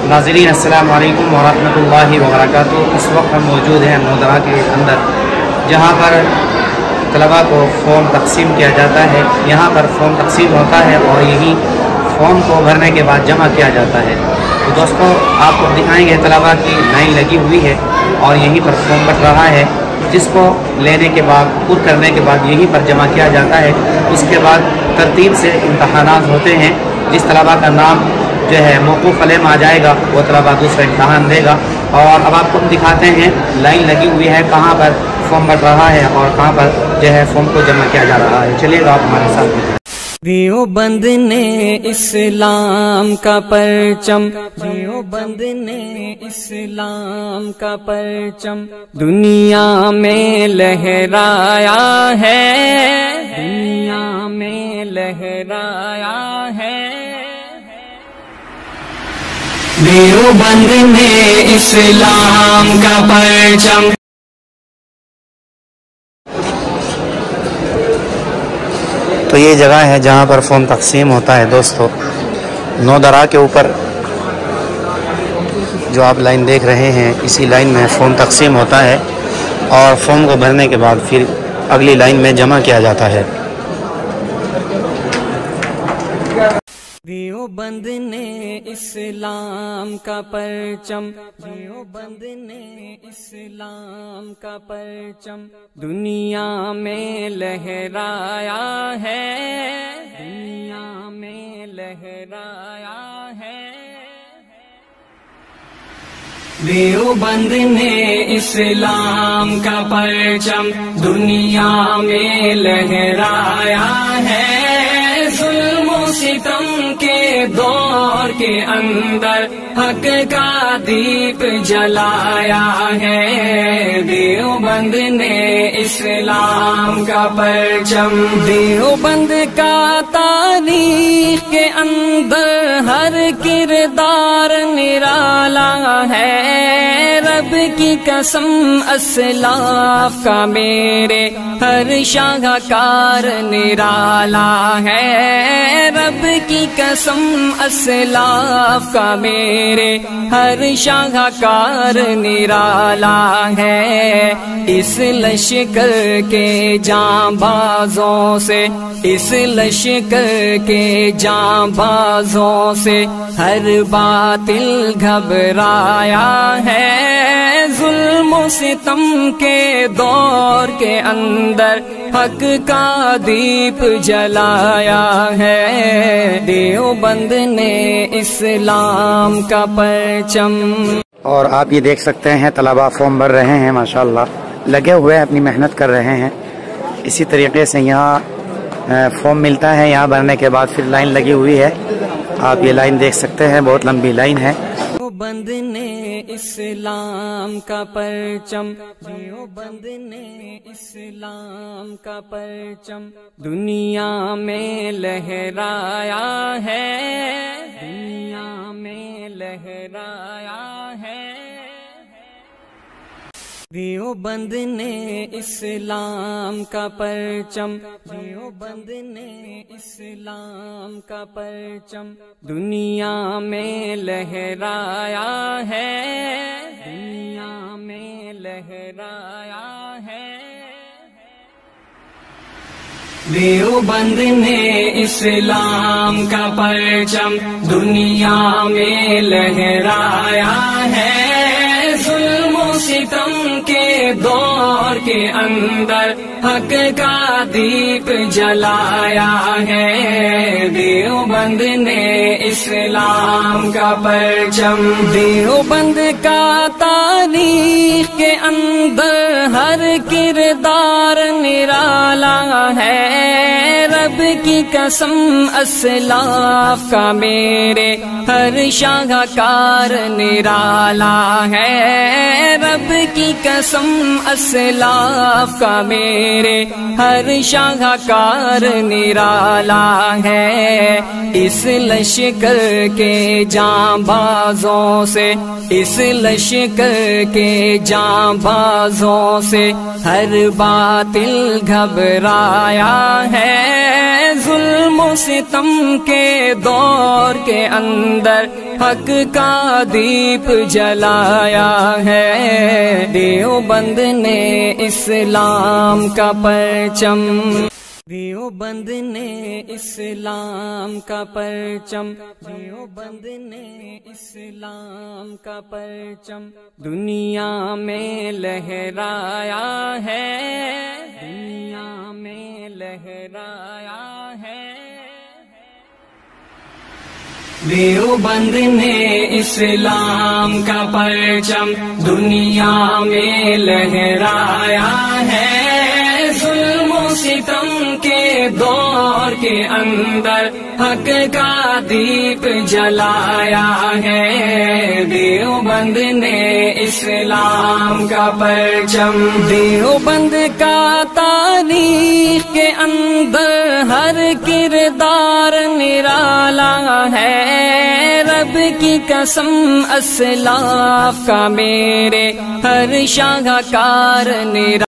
नाज़रीन अस्सलाम वालेकुम वरहमतुल्लाहि वबरकातुहू। इस वक्त हम मौजूद हैं नोदरा के अंदर, जहाँ पर तलबा को फ़ॉर्म तकसीम किया जाता है। यहाँ पर फ़ॉर्म तकसीम होता है और यही फ़ॉर्म को भरने के बाद जमा किया जाता है। तो दोस्तों, आपको दिखाएंगे तलबा की लाइन लगी हुई है और यहीं पर फ़ॉर्म बट रहा है, जिसको लेने के बाद पुर करने के बाद यहीं पर जमा किया जाता है। उसके बाद तरतीब से इम्तहानात होते हैं। जिस तलबा का नाम जो है मौकूफ़ अलैह आ जाएगा वो तलबा दूसरा इम्तहान देगा। और अब आपको दिखाते हैं लाइन लगी हुई है, कहाँ पर फॉर्म भर रहा है और कहाँ पर जो है फॉर्म को जमा किया जा रहा है। चलिएगा आप हमारे साथ। देवबंद ने इस्लाम का परचम, देवबंद ने इस्लाम का परचम दुनिया में लहराया है, दुनिया में लहराया है। देवबंद ने इस्लाम का परचम। तो ये जगह है जहाँ पर फ़ॉर्म तकसीम होता है। दोस्तों, नोदरा के ऊपर जो आप लाइन देख रहे हैं, इसी लाइन में फ़ॉर्म तकसीम होता है और फॉर्म को भरने के बाद फिर अगली लाइन में जमा किया जाता है। देवबंद ने इस्लाम का परचम, देवबंद ने इस्लाम का परचम दुनिया में लहराया है, दुनिया में लहराया है। देवबंद ने इस्लाम का परचम दुनिया में लहराया है। जुल्म सितम के दौर के अंदर हक का दीप जलाया है। देवबंद ने इस्लाम का परचम, देवबंद का तारीख के अंदर हर किरदार निराला है। रब की कसम असलाफ का मेरे हर शाहकार निराला है। रब की कसम असलाफ का मेरे हर शाहकार निराला है। इस लश्कर के जांबाजों से, इस लश्कर के जांबाजों से हर बातिल घबराया है। जुल्म सितम के दौर के अंदर हक का दीप जलाया है। देवबंद ने इस्लाम का परचम। और आप ये देख सकते हैं तलबा फॉर्म भर रहे हैं, माशाल्लाह लगे हुए हैं, अपनी मेहनत कर रहे हैं। इसी तरीके से यहाँ फॉर्म मिलता है, यहाँ भरने के बाद फिर लाइन लगी हुई है। आप ये लाइन देख सकते हैं, बहुत लंबी लाइन है। देवबंद ने इस्लाम का परचम, देवबंद ने इस्लाम का परचम दुनिया में लहराया है, दुनिया में लहराया है। देवबंद ने इस्लाम का परचम, देवबंद ने इस्लाम का परचम दुनिया में लहराया है, दुनिया में लहराया है। देवबंद ने इस्लाम का परचम दुनिया में लहराया है। जुल्म सितम के दौर के अंदर हक का दीप जलाया है। देवबंद ने इस्लाम का परचम, देवबंद का तारीख के अंदर हर किरदार निराला है। रब की कसम असलाफ का मेरे हर शाहकार निराला है। رب کی قسم اسلاف کا میرے ہر شاہکار نرالا ہے، اس لشکر کے جانبازوں سے، اس لشکر کے جانبازوں سے ہر باطل گھبرایا ہے، ظلم و ستم کے دور کے اندر حق کا دیپ جلایا ہے، دیوبند نے اسلام کا پرچم، دیوبند نے اسلام کا پرچم، دیوبند نے اسلام کا پرچم دنیا میں لہرایا ہے، دنیا میں لہرایا ہے۔ دیوبند نے اسلام کا پرچم دنیا میں لہرایا ہے، ظلم و ستم کے دور کے اندر حق کا دیپ جلایا ہے، دیوبند نے اسلام کا پرچم۔ دیوبند کا تاریخ کے اندر ہر کردار نرالا ہے، رب کی قسم اسلاف کا میرے ہر شاہکار نرالا